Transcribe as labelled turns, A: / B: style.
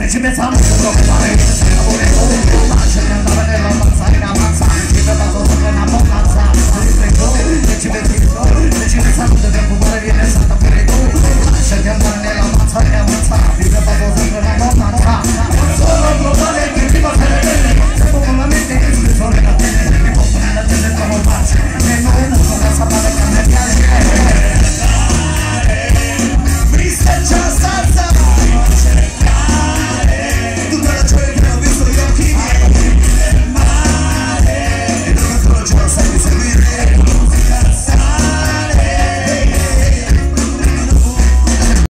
A: ci pensiamo che non fare se lavori tu lascia che andare nella mazza in avanza ti preparo sempre una bonanza riprego e ci pensi tu se ci pensiamo dobbiamo fare viene stata per tu lascia che andare